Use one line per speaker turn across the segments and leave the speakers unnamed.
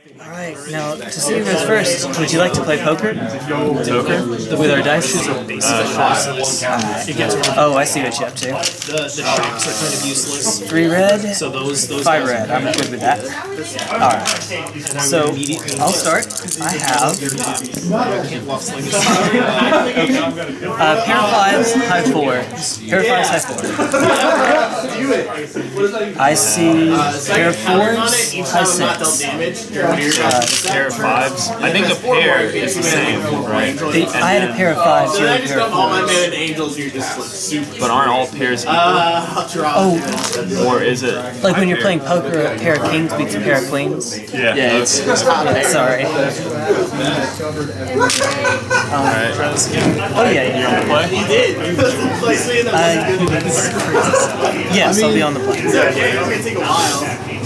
Alright, now to see who goes first, would you like to play poker?
Poker?
With our dice? Oh, I see what you're up to.
The shocks are kind of useless.
3 red,
So those
5 red. I'm good with that. Alright, so I'll start. I have pair of 5s, high 4. Pair of 5s, high 4. I see pair of 4s, high 6.
Pair of 5s. I think a pair is the same, right?
I had a pair of 5s, you had a pair of
4s. But aren't all pairs equal?
Oh,
Or is it?
like when you're playing poker, a pair of kings beats a pair of queens?
Yeah.
Yeah, sorry.
Alright.
Oh yeah,
You want to play?
He did.
Yes, I'll be on the plane.
It's gonna take a while.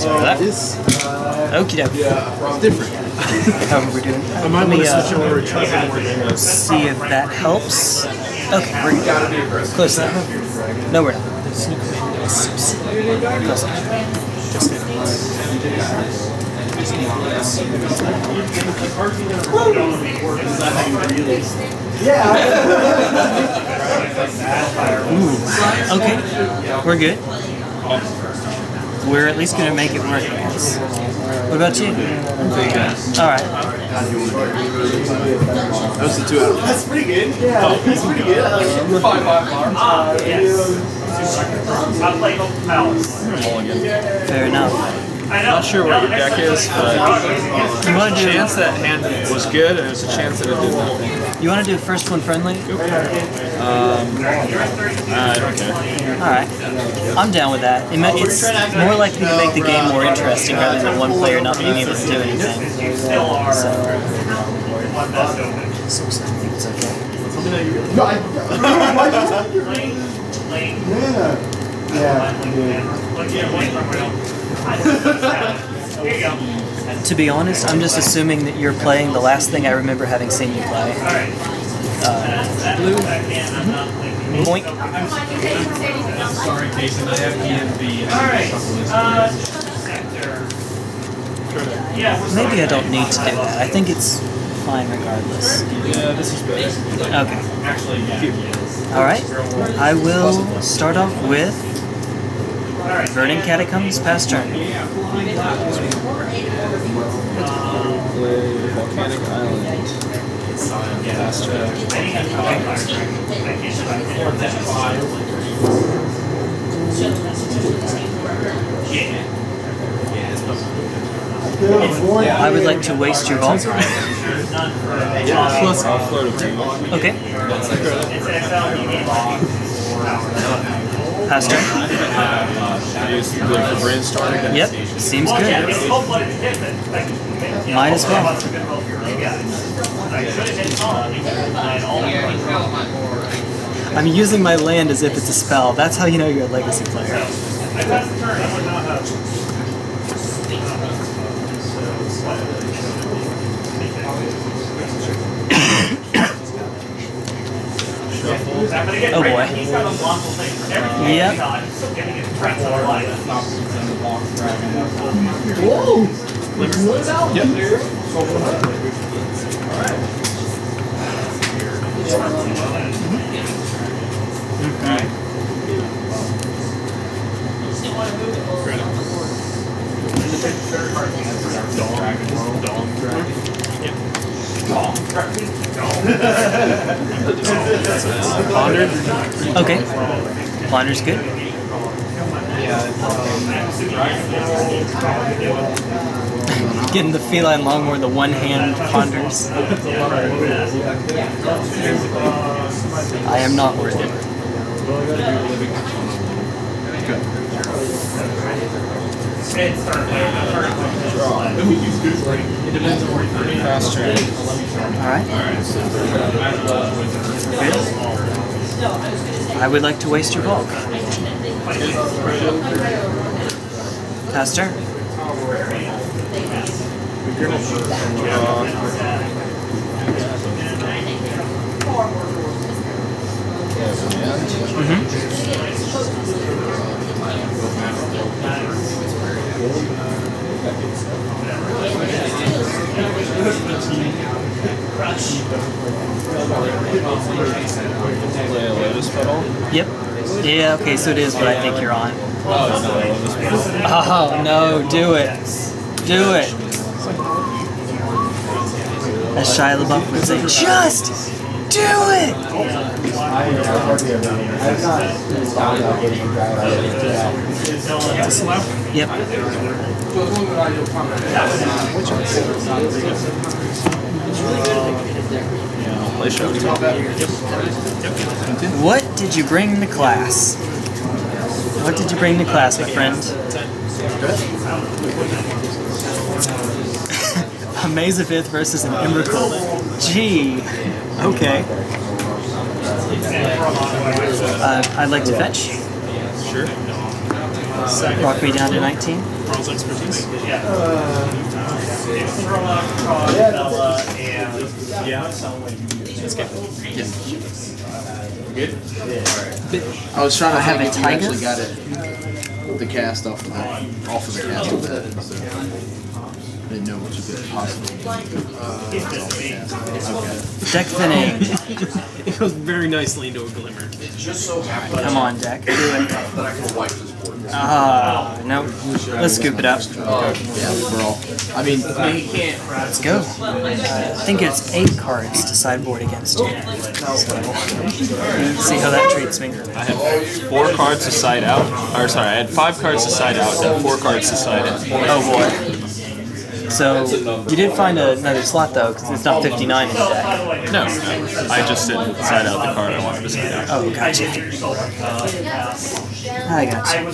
Okie dokie.
Different.
How are we doing?
I might want to switch over to
See if that helps. Okay, we're close enough. No, we're not. Close enough. Ooh. Okay, we're good. We're at least going to make it work, I guess. What about you? Alright.
Those are 2 out of 5.
That's pretty good. Yeah, that's pretty good. I like it. 5
Fair enough.
I'm not sure what your deck is, but
You want to do
chance that hand was good, and there's a chance that it did nothing.
You want to do first one friendly?
I don't care.
Alright. I'm down with that. It's more likely to make the game more interesting rather than one player not being able to do anything. So I think it's okay. To be honest, I'm just assuming that you're playing the last thing I remember having seen you play. Blue. Boink.
Sorry, Jason. I have
Maybe I don't need to do that. I think it's fine regardless.
Yeah, this is better.
Okay. Alright. I will start off with Verdant Catacombs, pass turn.
Volcanic Island. Pass turn. I would like to waste your vault. Plus, I'll float a thing.
Okay. Pass turn.
Use the good for brainstorming.
Yep, seems good. Might as well. I'm using my land as if it's a spell. That's how you know you're a legacy player. Oh boy. Yep.
Whoa! Yep.
Ponder?
Okay. Ponder's good. Getting the feline longmore, the one hand ponders. I am not worthy.
Fast turn.
Alright. Good. I would like to waste your bulk. Pass turn.
Play a Lotus Petal.
Yep. Yeah, okay, so it is what I think you're on. Oh, no, do it. Do it. As Shia LaBeouf would say, just do it! Yep. What did you bring to class? What did you bring to class, my friend? A Maze of Ith versus an Emrakul. Gee. Okay. I'd like to fetch.
Sure.
Rock me down to 19.
Pearl's expertise. Let's go.
Good? I was trying to
have a Taiga.
Actually got it. The cast off of the cast of that. So I didn't know what you could possibly
Deck thinning.
It goes very nicely into a glimmer.
Come on, deck. Do it. Ah, nope. Let's scoop it up.
yeah, we're all. I mean,
Let's go. I think it's 8 cards to sideboard against you. So, see how that treats me.
I have 4 cards to side out. Or sorry, I had 5 cards to side out, and 4 cards to side in.
Oh boy. So, you did find another slot though, because it's not 59 in the deck.
No, I just didn't side out the card I wanted to side out.
Oh, gotcha. I gotcha.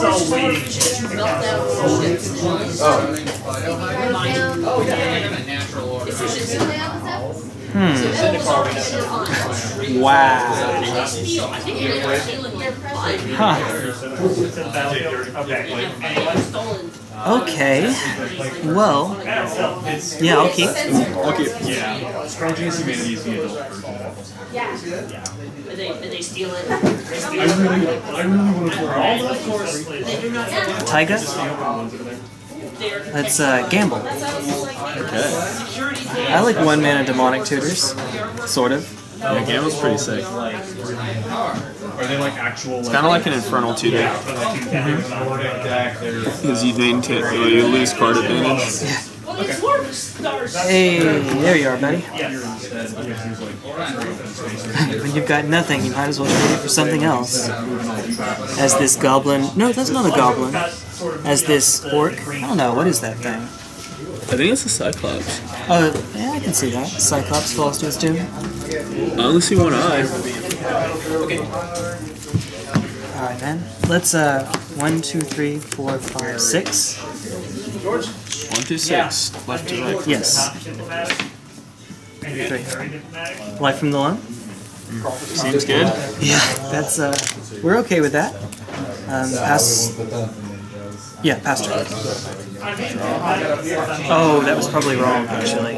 Wow. Huh. Okay. Well, yeah, I'll keep.
Yeah. Strong chance humanity is the adult version.
Did they steal it?
I really want to play
Taiga? Let's gamble.
Okay.
I like 1 mana demonic tutors. Sort of.
Yeah, Gamble's pretty sick.
Are they like actual?
It's kind of like an Infernal tutor. Because you lose card advantage.
Hey, there you are, buddy. When you've got nothing, you might as well trade it for something else. As this goblin... No, that's not a goblin. As this orc... I don't know, what is that thing?
I think it's a Cyclops.
Oh, yeah, I can see that. Cyclops falls to its doom.
I only see one eye.
Alright, man. Let's, 1, 2, 3, 4, 5, 6.
1 through 6, left to right.
Yes. 3. Life from the Loam?
Seems good.
Yeah, that's, we're okay with that. Pass... Yeah, pass turn. Oh, that was probably wrong, actually.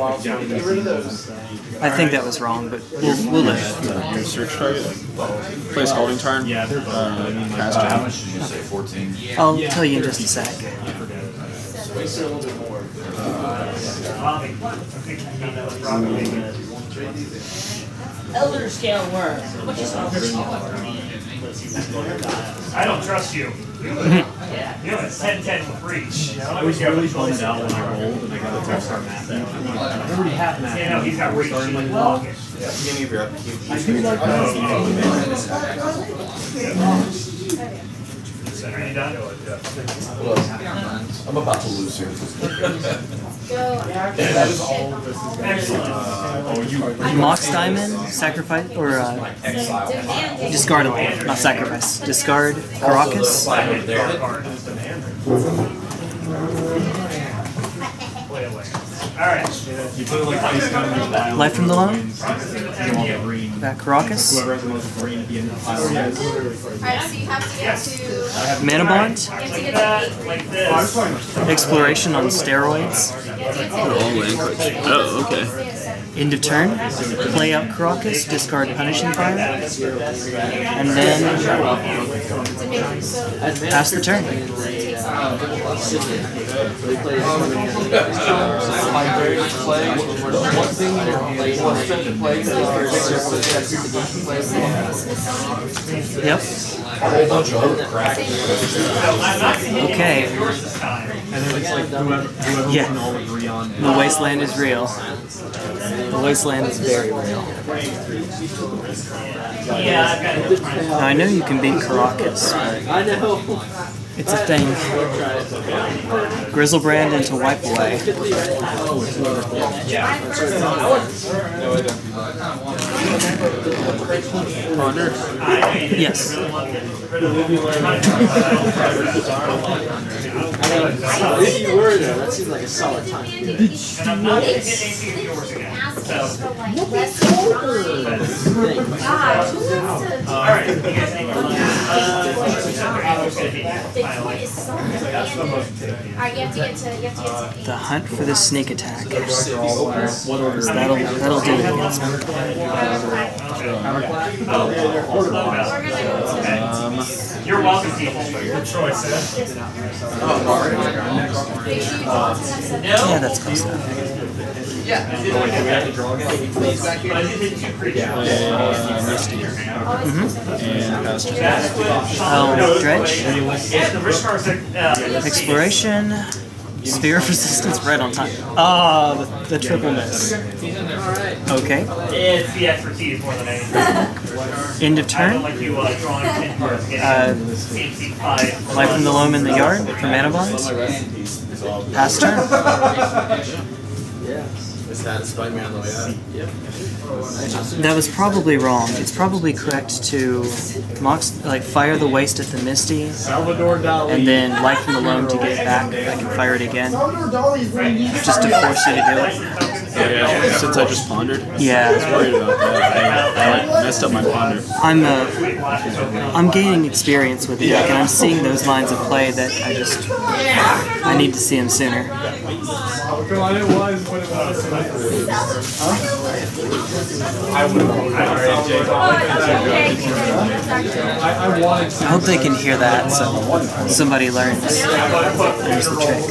I think that was wrong, but we'll live.
Your search target. Place holding turn. Pass turn.
I'll tell you in just a sec.
Elder Scale Worm.
I don't trust you. You know, it's 10-10 with reach.
I was really bummed out when I rolled and I got a text on that. I already have that.
You know, he's got reach.
I do like
Are you done?
I'm about to lose here.
Mox Diamond, sacrifice, or discard a land, not sacrifice. Discard Karakas.
Alright.
You put like ice down in your pile.
Life from the Loam. Back Karakas.
Whoever has the most green at the end of the pile has.
Alright, so you have to get to...
Manabond.
Like this.
Exploration on steroids.
Oh, okay.
End of turn. Play out Karakas, discard Punishing Fire. And then pass the turn. Yep. Okay.
And then it's like whoever
Yeah.
can all agree on.
The Wasteland is real. The Wasteland is very real. Now, I know you can beat Karakas, but it's a thing. Grizzlebrand into Wipe Away. Yes.
If you were there, that seems like a solid time.
The hunt for the sneak attack. That'll do it against me.
You're welcome, people. Good choice,
Yeah, that's close enough. Dredge. Exploration. Sphere of Resistance right on time. Ah, the triple miss. Okay.
It's the expertise more than anything.
End of turn.
Like you drawing pin cards, getting
Life from the Loam in the yard for Manabond. Pass turn.
It satisfied me on the way out. Yep.
That was probably wrong. It's probably correct to fire the waste at the Misty, and then Life from the Loam to get it back. I can fire it again, just to force you to do it.
Yeah, since I just pondered.
Yeah.
I was worried about that. I messed up my ponder.
I'm gaining experience with the deck, and I'm seeing those lines of play that I need to see them sooner. I hope they can hear that, so somebody learns. There's the trick.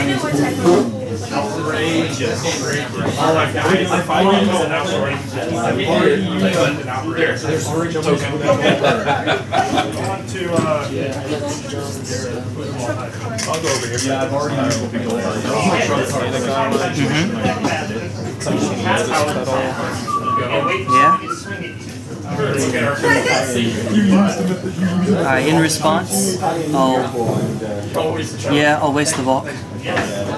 I'll go over here. Yeah, I've already
Yeah? In response, I'll waste the Volk. Yep.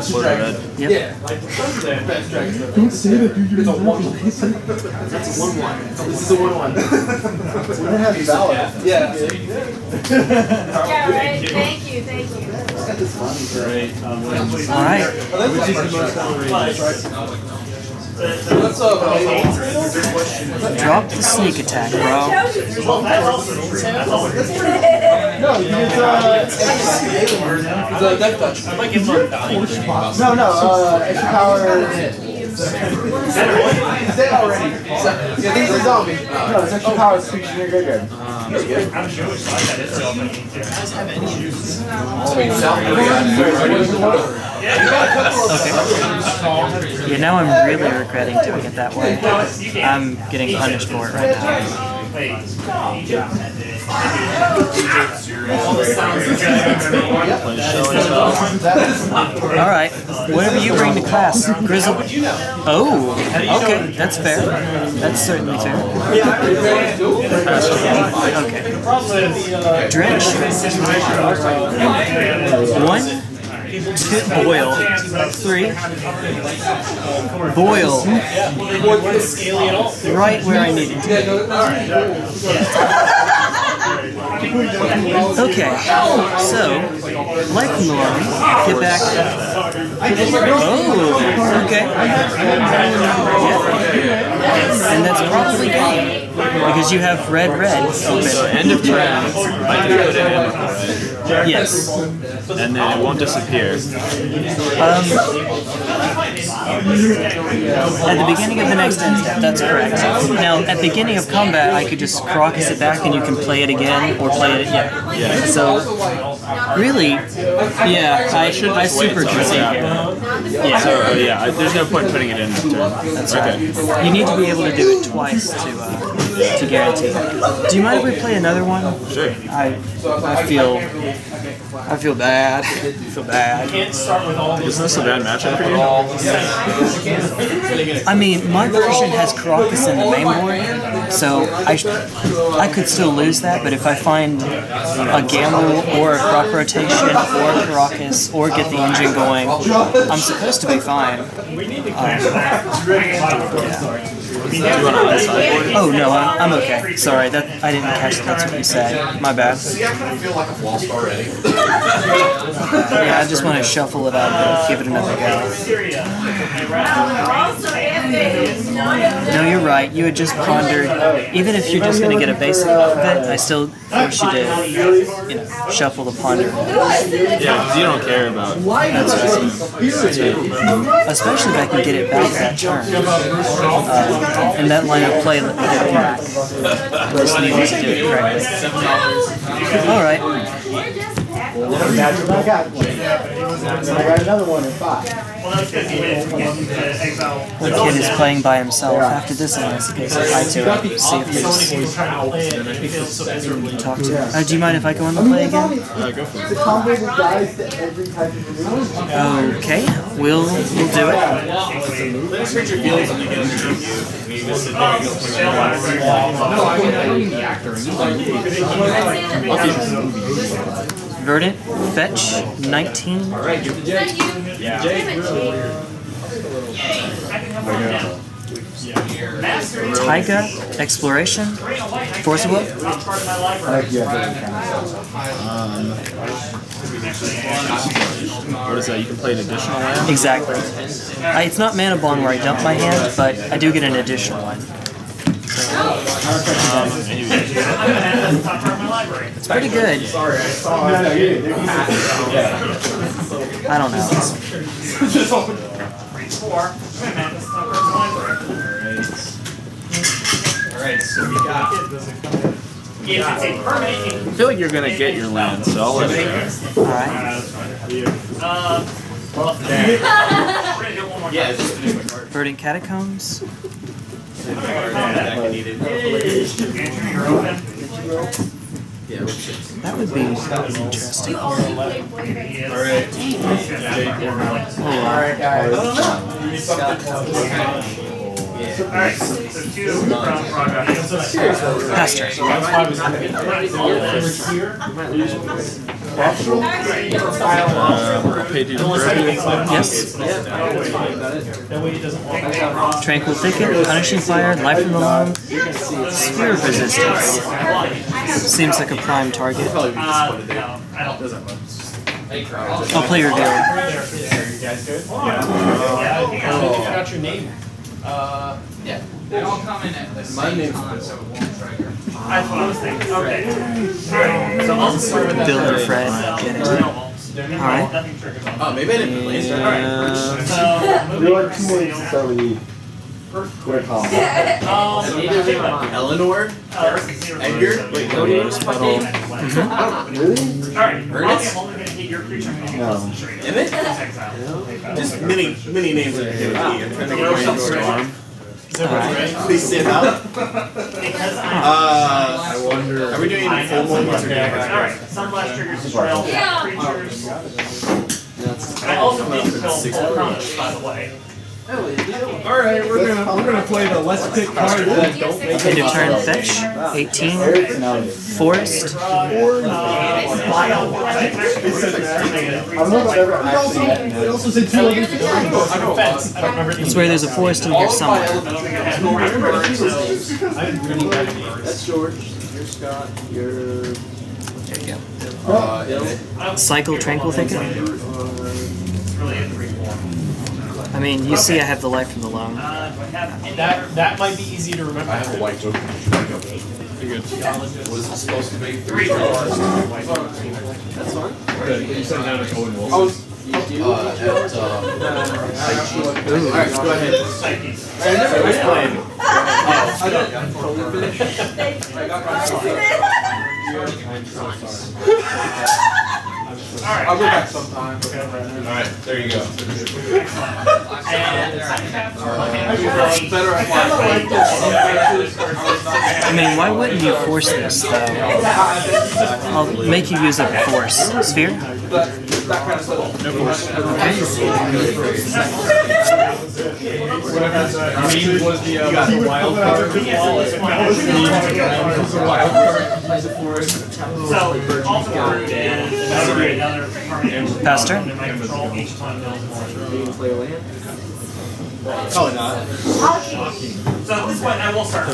Don't say that, dude. It's a 1-1. That's a 1-1. This is a 1-1. We don't have Vale. Yeah.
Thank you.
Alright.
Which is the most outrageous?
Drop the sneak attack, bro.
No, it's a death touch. No, extra power. He's dead already. Yeah, he's a zombie. No, it's extra power speech in your graveyard.
I'm Jewish, so I got Israel, but
Yeah, now I'm really regretting doing it that way. I'm getting punished for it right now. Alright, whatever you bring to class, Grizzle. Oh, okay, that's fair. That's certainly fair. Okay. Dredge. 1, 2, boil. 3. Boil. Right where I need it to be. Okay, so, Life from the Loam, get back. Oh, okay. Yeah. And that's probably game, because you have red open.
So end of turn, I can put it in.
Yes.
And then it won't disappear.
At the beginning of the next end step, that's correct. Now, at the beginning of combat, I could just Karakas it back and you can play it again, or play it, yeah. So, really, yeah, I super concede here. Yeah.
So yeah, there's no point in putting it in turn.
That's right. You need to be able to do it twice to guarantee that. Do you mind if we play another one?
Sure.
I feel bad. I feel bad.
Isn't this a bad matchup for you?
I mean, my version has Karakas in the main board, so I could still lose that, but if I find a Gamble or a Croc Rotation or Karakas or get the engine going, I'm supposed to be fine. Oh no, I'm okay. Sorry, I didn't catch that's what you said. My bad.
I feel like I've lost already.
Yeah, I just want to shuffle it out and give it another go. No, you're right. You had just pondered. Even if you're just going to get a basic of it, I still wish you did, shuffle the ponder.
Yeah, because you don't care about.
That's right. Especially if I can get it back that turn. And that line of play, let me get it back. Just needed to do it correctly. All right.
I got another one in 5.
The kid is playing by himself. After this, I guess I say hi to him, see if there's talk to him. Do you mind if I go on the play again?
Go for it.
It's a combo that dies to every type of
Okay, we'll do it. Verdant, fetch, 19. Taiga, exploration, forcible.
What is that? You can play an additional land?
Exactly. It's not Manabond where I dump my hand, but I do get an additional one. It's pretty good. I don't know.
Alright, so we got.
I feel like you're going to get your land, so I'll let it go.
Alright. Verdant Catacombs. That would be interesting.
Alright, Alright, so 2 from progress.
Pass turn.
Pay you to
Yes. Tranquil Thicket, Punishing Fire, Life from the Loam, Sphere of Resistance. Seems like a prime target. I'll play your Vale.
You guys good? I forgot your name.
Yeah.
They all come in at the same time, so it won't trigger.
That's what I was thinking. Okay. Alright, so I'll start with that.
Bill and Fred, get it. Alright.
Oh, maybe I didn't play it.
There are 2 ways to start with E. What a combo.
Eleanor? Edgar? Wait, no.
Really?
Alright,
Ernest?
I'm only going to get your creature.
No.
Emmett?
Just many names that begin with E. I'm trying to think of
Storm.
Please stand out.
Because
I wonder. Are we doing full moments or
Alright, Sunblast triggers trail creatures. I also need to kill permanents, by the way.
Alright, we're gonna play the let's pick cards that don't make
End of turn, fetch, 18, Forest.
I don't know if I've ever actually had
It also said 2 other things. I don't remember.
It's where there's a forest in here somewhere.
That's George. You're Scott. You're.
There you go. Cycle Tranquil Thicket. I mean, you see I have the life from the Loam.
That might be easy to remember.
I have a white token.
You're good.
What is it supposed to be?
3 cards.
That's fine.
You said down to Owen Wilson.
Alright, go ahead.
I never was playing. I'll go back sometime.
Alright, there you go.
I mean, why wouldn't you force this, though? I'll make you use a force. Sphere?
No force.
Green was the wild card.
Pass turn?
Probably not.
So at this point, I will start.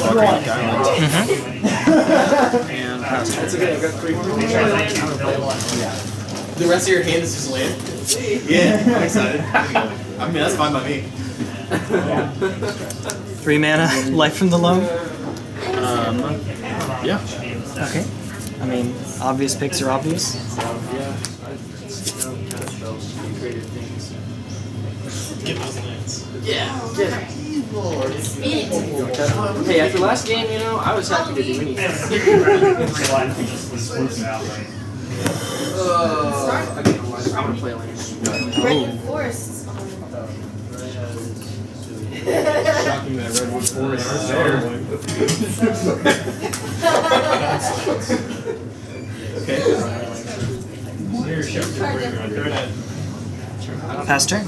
And pass turn.
It's okay, I've got 3 more. The rest of your hand is just land? Yeah, I'm excited. I mean, that's fine by me.
3 mana, life from the loam?
Yeah.
Okay. I mean, obvious picks are obvious.
Get those lands.
Hey, after last game, you know, I was happy to do anything. I'm gonna play land.
Redwood Forest.
Shocking that Redwood Forest is there.
Okay.
Pass turn?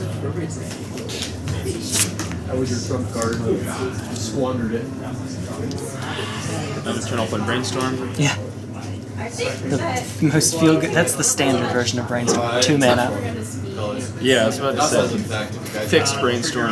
That was your trump card. You squandered it.
Another turn off on Brainstorm.
Yeah. The most feel good. That's the standard version of Brainstorm. 2 mana.
Yeah, I was about to say. Fixed Brainstorm.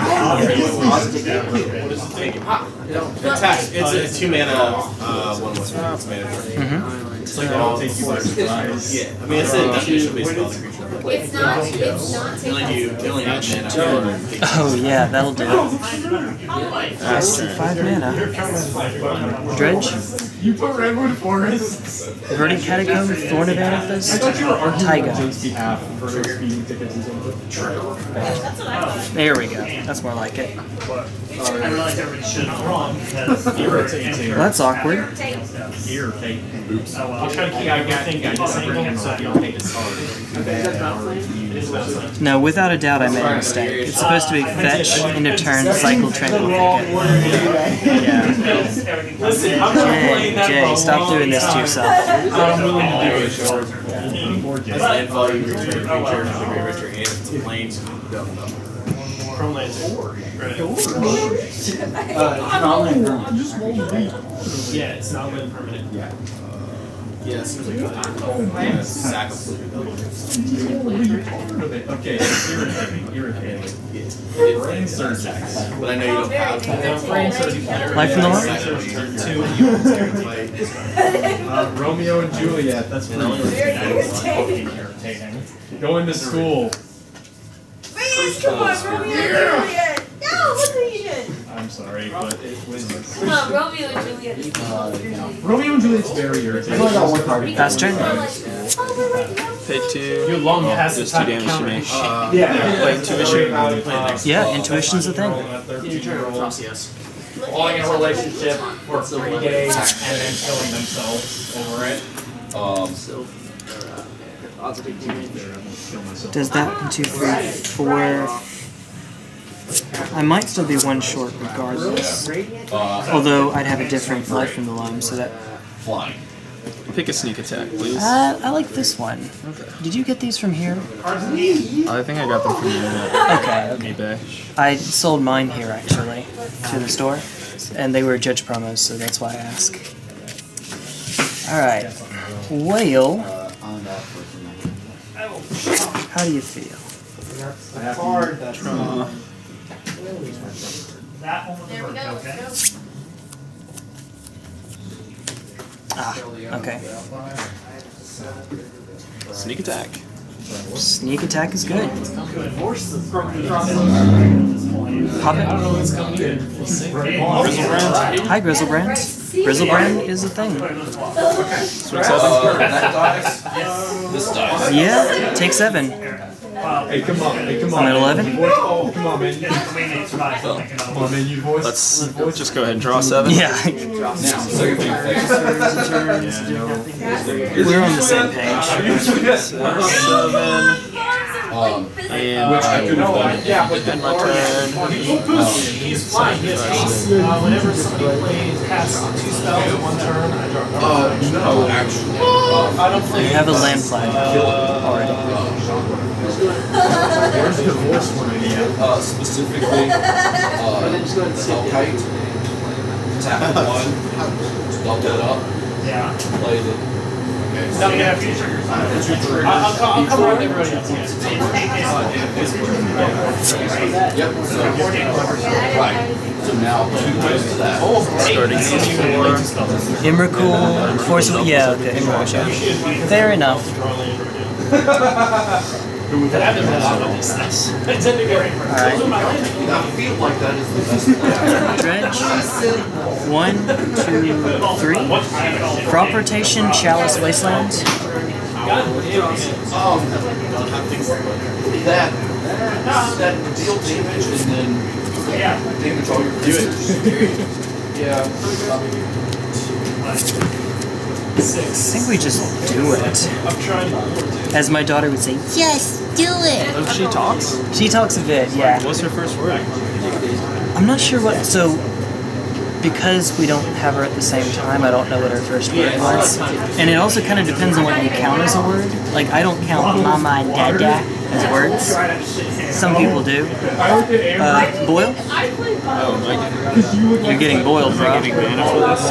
It's a 2 mana, 1/1 manager.
It's like I'll take you by surprise.
Yeah, I mean, it's a definition-based spell creature.
It's not taking.
Oh yeah, that'll do it.
Pass turn.
5 mana. Dredge?
You put Redwood Forest?
Verdant Catacombs, Thorn of Amethyst,
I thought you were arguing
Taiga.
on Jake's behalf for no speeding tickets and something.
There we go. That's more like it.
I realized everybody should have wrong because
Irritating.
Well, that's awkward.
Irritating. Oops.
I'll try to keep everything at this angle so you don't take it hard.
No, without a doubt I made a mistake. It's supposed to be fetch, end of turn, cycle, Tranquil Thicket. Yeah. Jay, stop doing this to yourself.
I'm willing to do it.
Landfall, you return a creature from the graveyard, and if it's a plane,
Yeah, it's not really permanent.
yeah, it seems like a sack of food.
Okay, irritating.
It's attacks, but I know you don't have
Life from the loam?
Romeo and Juliet, that's pretty irritating. Going to school.
Come on, Romeo and Juliet! No, look what you did!
I'm sorry, but it wins.
No, Romeo and Juliet is
Romeo and Juliet's very irritating.
Pass turn?
Pay 2.
You long past
Does 2 damage to me.
Yeah.
Intuition.
Yeah, intuition's a thing.
Falling in a relationship for 3 days and then killing themselves over it.
Does that 1, 2, 3, 4. I might still be 1 short regardless. Although I'd have a different life from the loam, so that.
Flying.
Pick a sneak attack, please.
I like this one. Did you get these from here?
I think I got them from the internet.
Okay.
eBay.
I sold mine here actually to the store, and they were judge promos, so that's why I ask. All right, Whale. How do you feel?
There we go, let's go.
Ah, okay.
Sneak attack.
Sneak attack is good. Pop it.
Grizzlebrand.
Hi, Grizzlebrand. Grizzlebrand is a thing.
Swing 7.
This dies.
Yeah, take 7.
Hey, come on. Hey, come on.
I'm at 11.
Oh, come on, man. Come on, man. You voice.
Let's just go ahead and draw 7.
Yeah. We're on the same page.
7. And I would end my turn.
Whenever somebody plays casts 2 spells in 1 turn, I draw.
No, actually.
You have a land flag already.
Where's the divorce one?
Specifically, Hellkite. Tap 1, double it up,
Yeah.
played it.
No, you have 2 triggers. I'll cover on everybody else.
Yep, so, right. So now, 2 times that.
Starting these 4.
Emrakul, Force. Yeah, okay. Emrakul. Fair enough.
Alright.
I feel like that is the best play.
Dredge. 1, 2, 3. Crop rotation, Chalice Wasteland.
That deal damage and then damage all your creatures. Yeah.
I think we just do it. As my daughter would say, yes, do it.
Oh, she talks?
She talks a bit, yeah.
What's her first word?
I'm not sure what, so because we don't have her at the same time, I don't know what her first word was. And it also kind of depends on what you count as a word. Like, I don't count mama and dada as words. Some people do. Boil?
Oh, my God.
You're getting boiled, bro.
Getting mana for this?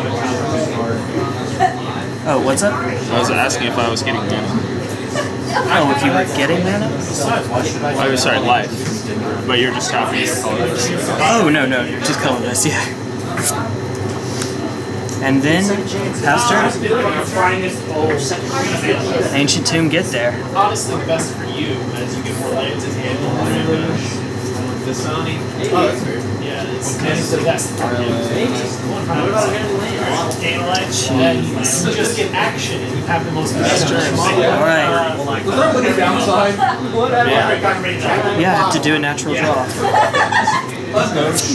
Oh, what's up?
I was asking if I was getting mana.
Oh, if you were getting mana?
Oh, sorry, life. But you're just copying your colors.
Oh, no, you're just colorless, yeah. And then, pass turn. Ancient Tomb, get there.
Honestly, the best for you as you get more lands in hand.
Dasani.
Yeah, it's the best. What about you just get action and you have the most best turn.
Alright.
Downside.
Yeah, I have to do a natural draw.
Oh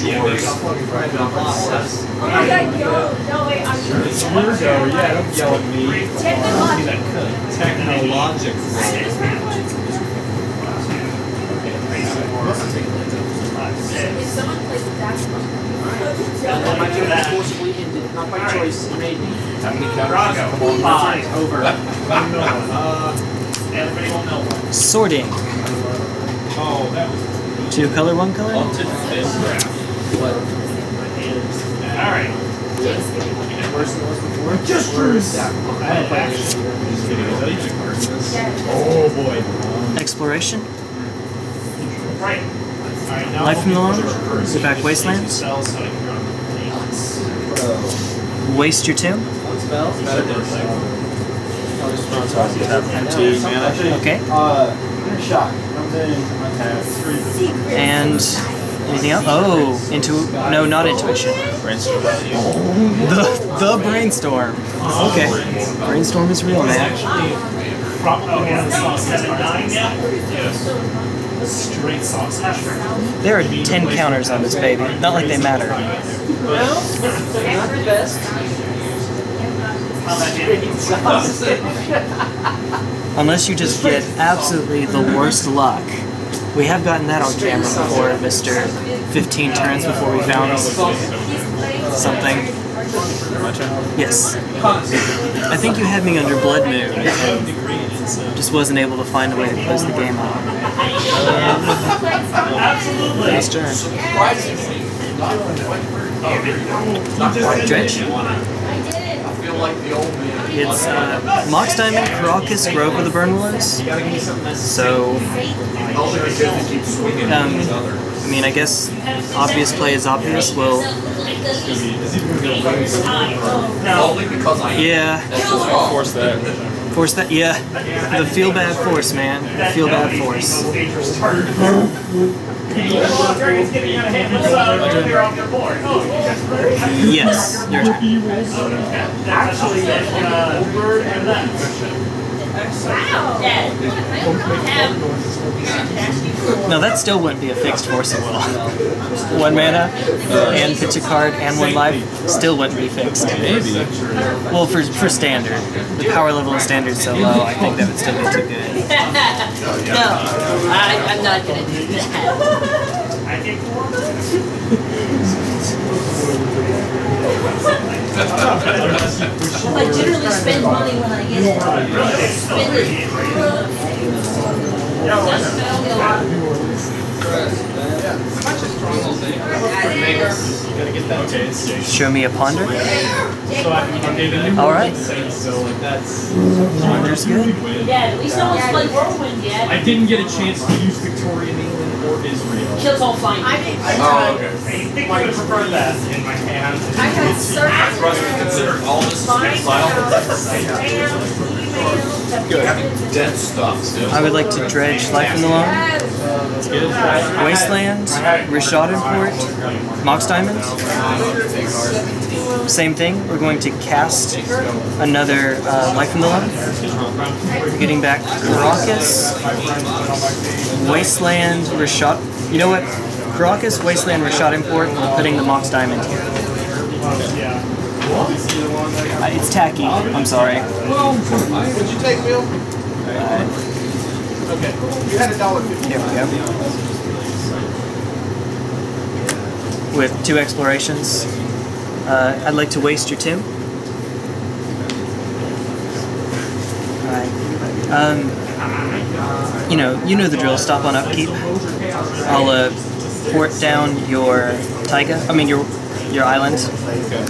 my god, yo. No, wait, I'm sure.
Yeah, don't yell at me. Technologic.
If someone plays that
Not by choice, he made me.
How many counters?
Drago. 5. Over. Everybody will know.
Sorting.
Oh, that was
2 color, 1 color?
Alright.
Worse than it was before. Just worse.
Oh boy.
Exploration.
Right. Alright, now
Life from the Loam. Back Wastelands. Waste your tomb.
And 2 mana.
Okay.
Shock. Comes in, attacks.
And anything else? Oh, no, not intuition.
Brainstorm.
The brainstorm. Okay. Brainstorm is real, man.
Straight sausage.
There are 10 counters on this baby. Not like they matter.
Well, not the best.
Unless you just get absolutely the worst luck. We have gotten that on camera before, Mr. 15 turns before we found something.
My turn?
Yes. I think you had me under Blood Moon. Just wasn't able to find a way to close the game out.
Last turn.
Dredge?
Feel like the old man.
It's Mox Diamond, Karakas, Grove of the Burnwillows. So, I mean, I guess obvious play is obvious. Well,
Only because I am.
yeah.
Force that.
Force that, yeah. The feel bad force, man. The feel bad force. Yes, your turn. No, that still wouldn't be a fixed Force of Will. 1 mana, and pitch a card, and 1 life, still wouldn't be fixed.
Maybe.
Well, for standard. The power level of standard is so low, I think that would still be too good.
No, I'm not gonna do that. I generally spend money when I get it. Spend it.
Show me a ponder. Alright. Ponder's good.
Yeah, at least no one's played Whirlwind yet.
I didn't get a chance to use Victorian England or Israel.
Kills all fine.
Oh, okay. I think I would prefer that in my hand.
I had certain
Consider all this exile.
Good.
Dead stuff still.
I would like to dredge Life in the Loam. Wasteland, Rishadan Port, Mox Diamond. Same thing, we're going to cast another Life in the Loam. We're getting back Karakas, Wasteland, Rishadan. You know what? Karakas, Wasteland, Rishadan Port, we're putting the Mox Diamond here. It's tacky, I'm sorry.
What'd you take, Bill? Okay. You had $1.50.
There we go. With 2 explorations. I'd like to waste your Tim. Alright. You know the drill. Stop on upkeep. I'll port down your Taiga. I mean your island.
Okay.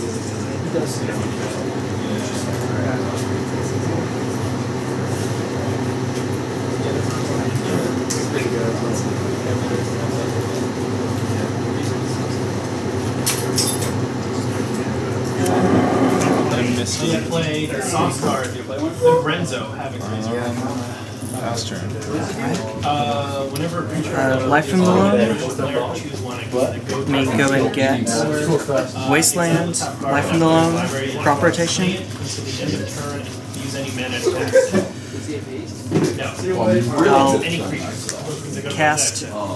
I play the Soft card, the Renzo, Havoc Renzo.
Last turn.
Whenever a creature
Life from the Loam.
choose one,
Me go and get Wasteland, Life from the Loam, crop rotation.
use any mana to
I'll
any creature.
cast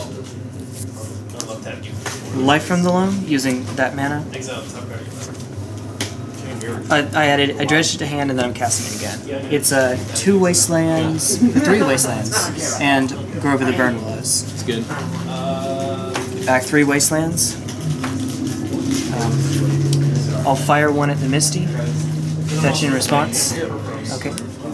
Life from the Loam using that mana. I dredged it to hand and then I'm casting it again. It's 2 Wastelands, 3 Wastelands, and Grove of the Burnwillows.
It's good.
Back 3 Wastelands. I'll fire 1 at the Misty. Fetch in response. Okay.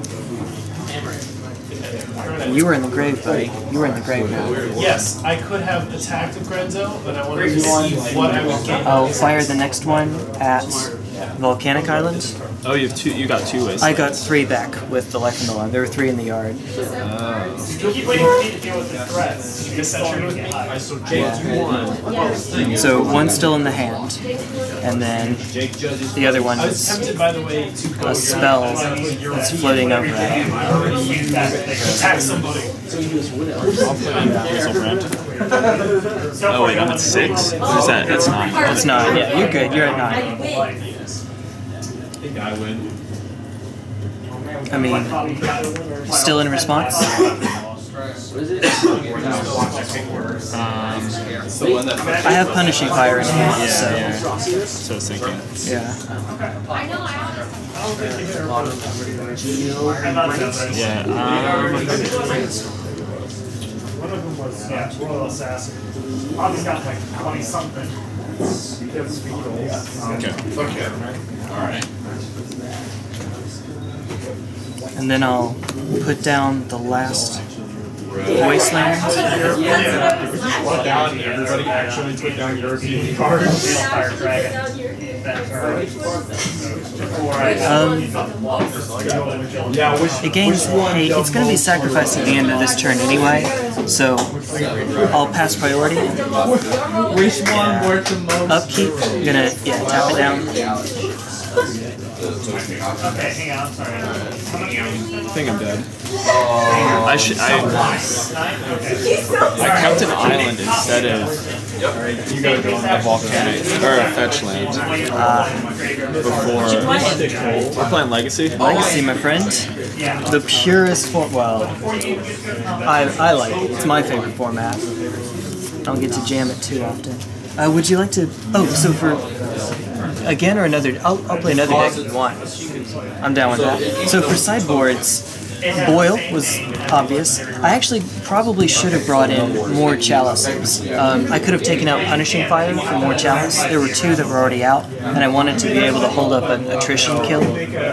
You were in the grave, buddy. You were in the grave now.
Yes, I could have attacked with Grenzo, but I wanted to see what I would get.
I'll fire the next one at Volcanic Island.
Oh, you have 2. You got 2 ways.
I got 3 back with the Life in the Loam. There were 3 in the yard.
You keep waiting for me to deal with the threats. You miss that turn again. So Jake, you won.
So 1's still in the hand, and then the other one
I was
is
tempted, by the way, to go
a spell that's floating over it.
Attack somebody.
I'll put in Hazel Brand. Oh wait, I'm at 6. What is that? That's 9.
It's not. Yeah, you're good. You're at 9.
I win.
I mean, still in response?
I
have Punishing Fire in hand, so...
So I was thinking.
Yeah.
Yeah,
One of them was, Royal Assassin. Bobby's got like 20 something.
Okay. Alright.
And then I'll put down the last Wasteland.
Everybody actually put down European cards.
Fire Dragon.
It gains hate. It's going to be sacrificed at the end of this turn anyway, so I'll pass priority.
Which one worked the most?
Upkeep. I'm going to tap it down.
Okay, hang on, sorry.
I think I'm dead. I kept an island instead of a volcanic or a fetch land before. We're playing Legacy.
Legacy, my friend. The purest form. Well, I like it. It's my favorite format. I don't get to jam it too often. Would you like to? Oh, so for again or another? I'll play another deck if you want. I'm down with that. So for sideboards, Boil was obvious. I actually probably should have brought in more chalices. I could have taken out Punishing Fire for more chalice. There were 2 that were already out, and I wanted to be able to hold up an attrition kill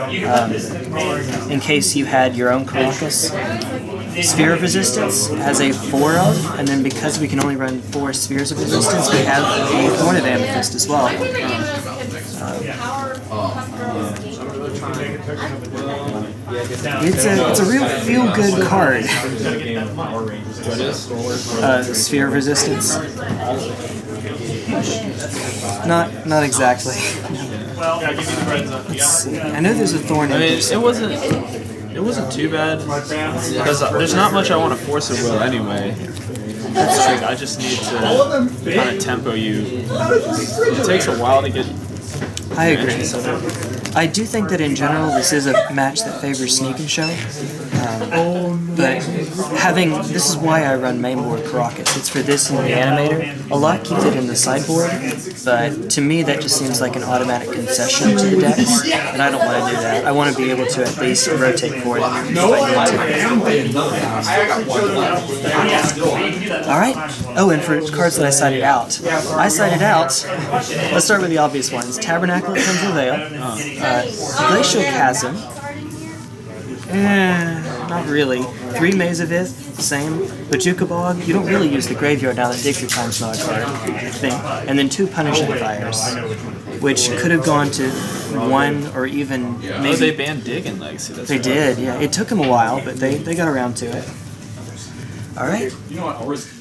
in case you had your own Karakas. Sphere of Resistance has a 4 of, and then because we can only run 4 Spheres of Resistance, we have a Thorn of Amethyst as well. It's a real feel-good card. Sphere of Resistance. Not exactly. Let's see. I know there's a Thorn.
I mean, it wasn't too bad because there's not much I want to force a will anyway. That's true. I just need to kind of tempo you. It takes a while to get.
I agree. I do think that in general this is a match that favors Sneak and Show. But this is why I run mainboard Karakas. It's for this and the animator. A lot keep it in the sideboard, but to me that just seems like an automatic concession to the decks, and I don't want to do that. I want to be able to at least rotate for it if I need to. Alright. Oh, and for cards that I sided out. Let's start with the obvious ones. Tabernacle at Pendrell, Vale. Glacial Chasm. Not really. 3 Maze of Ith, same. Bojuka Bog, you don't really use the graveyard now that Dig Through Time's not a card, I think. And then 2 Punishing Fires, which could have gone to 1 or even maybe...
Oh, they banned Dig in Legacy.
They did, yeah. It took them a while, but they got around to it. Alright.